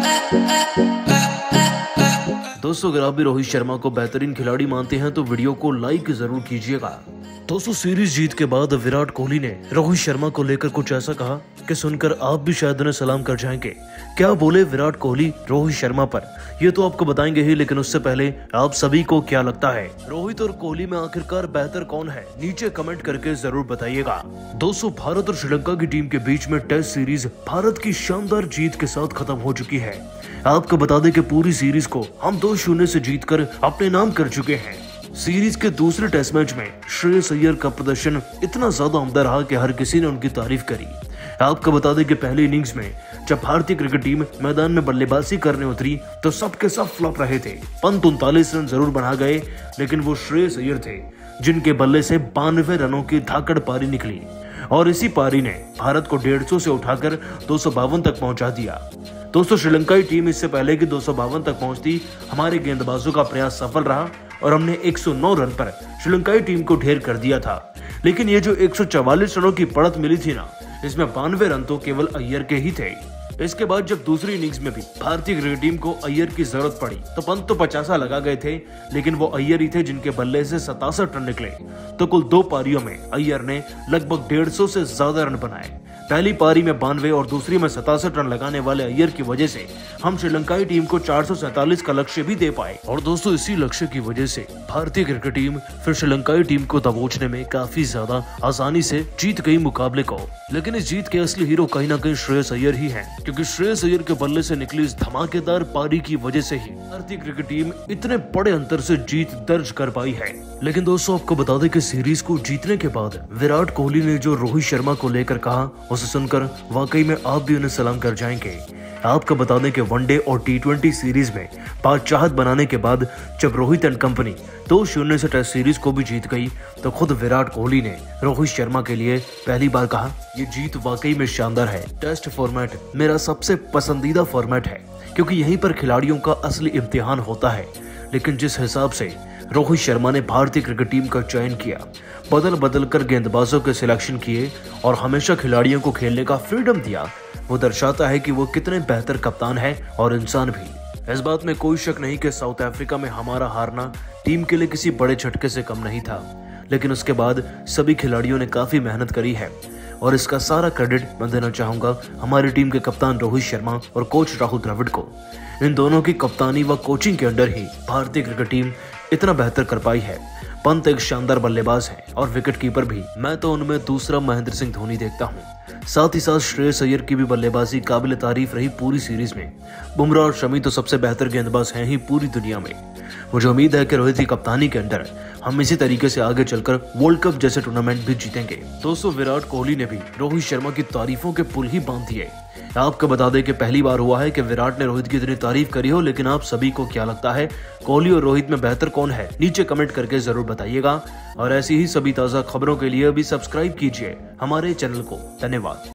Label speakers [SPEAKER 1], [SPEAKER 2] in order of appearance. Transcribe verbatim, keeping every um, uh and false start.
[SPEAKER 1] दोस्तों, अगर आप भी रोहित शर्मा को बेहतरीन खिलाड़ी मानते हैं तो वीडियो को लाइक जरूर कीजिएगा। दोस्तों, सीरीज जीत के बाद विराट कोहली ने रोहित शर्मा को लेकर कुछ ऐसा कहा कि सुनकर आप भी शायद उन्हें सलाम कर जाएंगे। क्या बोले विराट कोहली रोहित शर्मा पर, ये तो आपको बताएंगे ही, लेकिन उससे पहले आप सभी को क्या लगता है, रोहित और कोहली में आखिरकार बेहतर कौन है? नीचे कमेंट करके जरूर बताइएगा। दोस्तों, भारत और श्रीलंका की टीम के बीच में टेस्ट सीरीज भारत की शानदार जीत के साथ खत्म हो चुकी है। आपको बता दें कि पूरी सीरीज को हम दो शून्य से जीतकर अपने नाम कर चुके हैं। सीरीज के दूसरे टेस्ट मैच में श्रेयस अय्यर का प्रदर्शन इतना ज्यादा उम्दा रहा कि हर किसी ने उनकी तारीफ करी। आपको बता दें कि पहली इनिंग्स में जब भारतीय क्रिकेट टीम मैदान में बल्लेबाजी करने उतरी तो सब के सब फ्लॉप रहे थे। पंत उनतालीस रन जरूर बना गए, लेकिन वो श्रेयस अय्यर थे जिनके बल्ले से बानवे रनों की धाकड़ पारी निकली और इसी पारी ने भारत को डेढ़ सौ से उठाकर दो सौ बावन तक पहुंचा दिया। दोस्तों, श्रीलंकाई टीम इससे पहले कि दो सौ बावन तक पहुंचती, हमारे गेंदबाजों का प्रयास सफल रहा और हमने एक सौ नौ रन पर श्रीलंकाई टीम को ढेर कर दिया था। लेकिन ये जो एक सौ चौवालीस रनों की बढ़त मिली थी ना, इसमें बानवे रन तो केवल अय्यर के ही थे। इसके बाद जब दूसरी इनिंग्स में भी भारतीय क्रिकेट टीम को अय्यर की जरूरत पड़ी तो पंत तो पचासा लगा गए थे, लेकिन वो अय्यर ही थे जिनके बल्ले से सतासठ रन निकले। तो कुल दो पारियों में अय्यर ने लगभग डेढ़ सौ से ज्यादा रन बनाए। पहली पारी में बानवे और दूसरी में सतासठ रन लगाने वाले अय्यर की वजह से हम श्रीलंकाई टीम को चार सौ सैंतालीस का लक्ष्य भी दे पाए। और दोस्तों, इसी लक्ष्य की वजह से भारतीय क्रिकेट टीम फिर श्रीलंकाई टीम को दबोचने में काफी ज्यादा आसानी से जीत गई मुकाबले को। लेकिन इस जीत के असली हीरो कहीं ना कहीं श्रेयस अय्यर ही हैं, क्योंकि श्रेयस अय्यर के बल्ले से निकली इस धमाकेदार पारी की वजह से ही भारतीय क्रिकेट टीम इतने बड़े अंतर से जीत दर्ज कर पाई है। लेकिन दोस्तों, आपको बता दें कि सीरीज को जीतने के बाद विराट कोहली ने जो रोहित शर्मा को लेकर कहा, उसे सुनकर वाकई में आप भी उन्हें सलाम कर जाएंगे। आपको बता दें कि वनडे और टी ट्वेंटी सीरीज में बादशाहत बनाने के बाद जब रोहित एंड कंपनी दो शून्य से टेस्ट सीरीज को भी जीत गई तो खुद विराट कोहली ने रोहित शर्मा के लिए पहली बार कहा, ये जीत वाकई में शानदार है। टेस्ट फॉर्मेट मेरा सबसे पसंदीदा फॉर्मेट है क्योंकि यहीं पर खिलाड़ियों का असली इम्तिहान होता है। लेकिन जिस हिसाब से रोहित शर्मा ने भारतीय क्रिकेट टीम का चयन किया, बदल बदल कर गेंदबाजों के सिलेक्शन किए और हमेशा खिलाड़ियों को खेलने का फ्रीडम दिया, वो दर्शाता है कि वो कितने बेहतर कप्तान है और इंसान भी। इस बात में कोई शक नहीं कि साउथ अफ्रीका में हमारा हारना टीम के लिए किसी बड़े झटके से कम नहीं था। लेकिन उसके बाद सभी खिलाड़ियों ने काफी मेहनत करी है और इसका सारा क्रेडिट मैं देना चाहूंगा हमारी टीम के कप्तान रोहित शर्मा और कोच राहुल द्रविड़ को। इन दोनों की कप्तानी व कोचिंग के अंडर ही भारतीय क्रिकेट टीम इतना बेहतर कर पाई है। पंत एक शानदार बल्लेबाज है और विकेट कीपर भी, मैं तो उनमें दूसरा महेंद्र सिंह धोनी देखता हूँ। साथ ही साथ श्रेयस अय्यर की भी बल्लेबाजी काबिल तारीफ रही पूरी सीरीज में। बुमराह और शमी तो सबसे बेहतर गेंदबाज हैं ही पूरी दुनिया में। मुझे उम्मीद है कि रोहित की कप्तानी के अंदर हम इसी तरीके से आगे चलकर वर्ल्ड कप जैसे टूर्नामेंट भी जीतेंगे। दोस्तों, विराट कोहली ने भी रोहित शर्मा की तारीफों के पुल ही बांध दिए। आपको बता दें कि पहली बार हुआ है कि विराट ने रोहित की इतनी तारीफ करी हो। लेकिन आप सभी को क्या लगता है, कोहली और रोहित में बेहतर कौन है? नीचे कमेंट करके जरूर बताइएगा और ऐसी ही सभी ताजा खबरों के लिए अभी सब्सक्राइब कीजिए हमारे चैनल को। धन्यवाद।